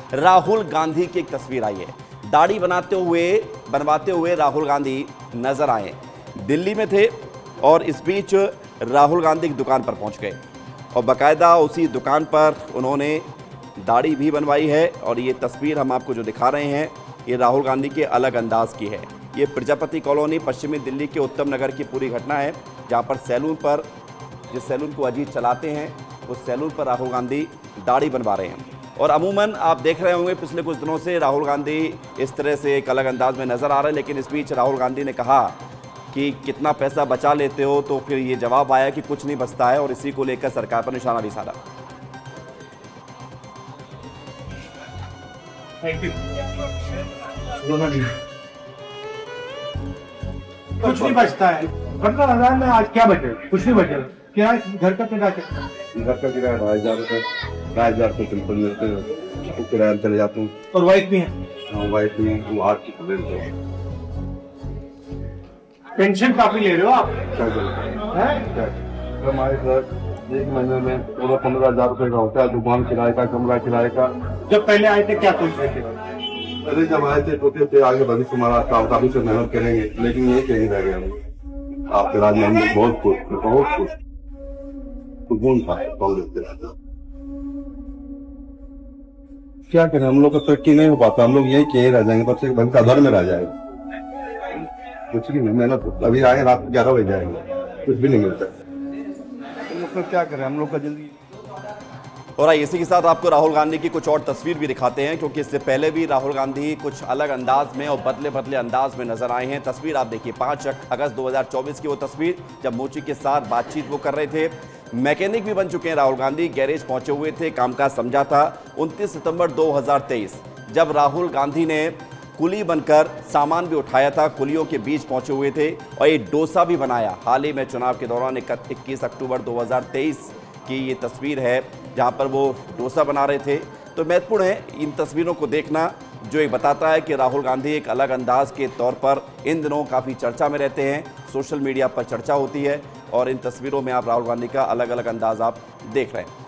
राहुल गांधी की एक तस्वीर आई है। दाढ़ी बनवाते हुए राहुल गांधी नजर आए। दिल्ली में थे और इस बीच राहुल गांधी की दुकान पर पहुंच गए और बाकायदा उसी दुकान पर उन्होंने दाढ़ी भी बनवाई है। और ये तस्वीर हम आपको जो दिखा रहे हैं ये राहुल गांधी के अलग अंदाज की है। ये प्रजापति कॉलोनी पश्चिमी दिल्ली के उत्तम नगर की पूरी घटना है, जहाँ पर जिस सैलून को अजीत चलाते हैं उस सैलून पर राहुल गांधी दाढ़ी बनवा रहे हैं। और अमूमन आप देख रहे होंगे पिछले कुछ दिनों से राहुल गांधी इस तरह से एक अलग अंदाज में नजर आ रहे हैं, लेकिन इस बीच राहुल गांधी ने कहा कि कितना पैसा बचा लेते हो, तो फिर ये जवाब आया कि कुछ नहीं बचता है और इसी को लेकर सरकार पर निशाना भी साधा। Thank you. कुछ नहीं बचता है। 15,000 में आज क्या बचे? कुछ नहीं बचे। क्या घर का किराया कितना? घर का किराया 2,500 रुपये, 2,500 रुपये सिंपल मिलते हैं, तो किराया चले जाते हैं। और वाइफ भी है? हाँ वाइफ भी है, वो 8 की लेते हैं। पेंशन काफी ले रहे हो आप? क्या चलता है हमारे घर एक महीने में 15,000 रुपये का होता है, दुकान किराए का, कमरा किराए का। जब पहले आए थे क्या सोच रहे थे? अरे जब आए थे तो थे आगे भविष्य हमारा काफी से मेहनत करेंगे, लेकिन ये कहीं रह गए हम। आपके राज में हम लोग बहुत खुश सुकून था कांग्रेस के राज। क्या करें, हम लोग का तरक्की नहीं हो पाता, हम लोग यही रह जाएंगे, बस एक का घर में रह जाएगा। कुछ भी नहीं, मेहनत अभी आए रात 11 बजे जाएंगे, कुछ भी नहीं मिलता। हम लोग क्या करें, हम लोग का जल्दी। और इसी के साथ आपको राहुल गांधी की कुछ और तस्वीर भी दिखाते हैं, क्योंकि इससे पहले भी राहुल गांधी कुछ अलग अंदाज में और बदले अंदाज में नजर आए हैं। तस्वीर आप देखिए 5 अगस्त 2024 की वो तस्वीर, जब मोची के साथ बातचीत वो कर रहे थे। मैकेनिक भी बन चुके हैं राहुल गांधी, गैरेज पहुंचे हुए थे, कामकाज समझा था। 29 सितंबर 2023 जब राहुल गांधी ने कुली बनकर सामान भी उठाया था, कुलियों के बीच पहुंचे हुए थे और ये डोसा भी बनाया। हाल ही में चुनाव के दौरान 21 अक्टूबर 2023 की ये तस्वीर है जहां पर वो डोसा बना रहे थे। तो महत्वपूर्ण है इन तस्वीरों को देखना, जो एक बताता है कि राहुल गांधी एक अलग अंदाज के तौर पर इन दिनों काफ़ी चर्चा में रहते हैं, सोशल मीडिया पर चर्चा होती है और इन तस्वीरों में आप राहुल गांधी का अलग अलग अंदाज आप देख रहे हैं।